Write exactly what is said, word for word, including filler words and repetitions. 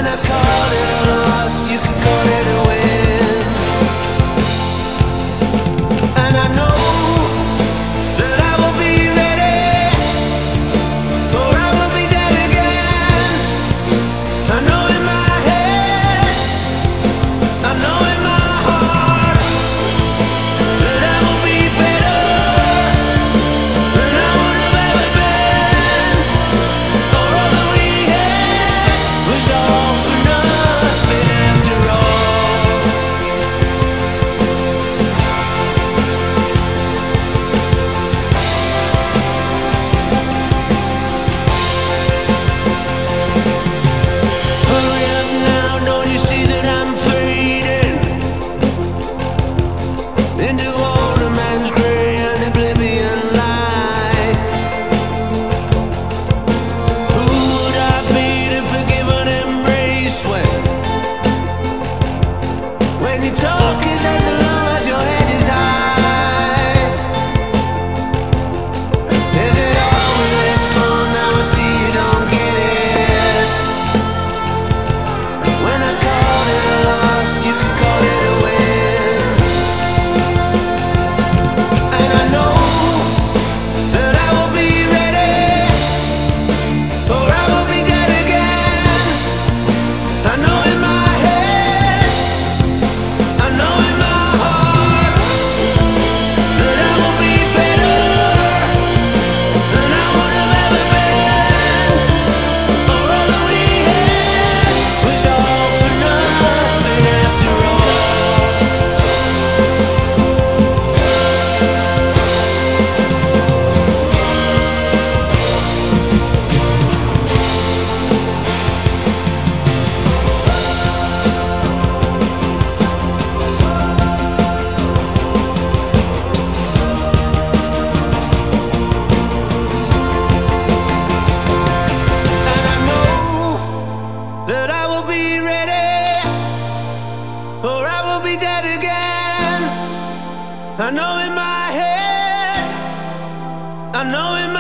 I called it a loss, you could call it a win. And I know that I will be ready, or I will be dead again. I know in my head, I know in my heart, that I will be better than I would have ever been. Or all that we had was all for nothing after all. Hurry up now, don't you see that I'm fading into older man's grey and oblivion light? Who would I be to forgive and embrace when when your talk is as long as your head is high? Is it all we live for? Now I see you don't get it. When I called it a loss, you could call it a win. And I know that I will be ready, or I will be dead again. I know in my head, I know in my heart, that I will be better than I would have ever been. Or all that we had was all for nothing after all. And I know that I will be ready, or I will be dead again. I know in my head, I know in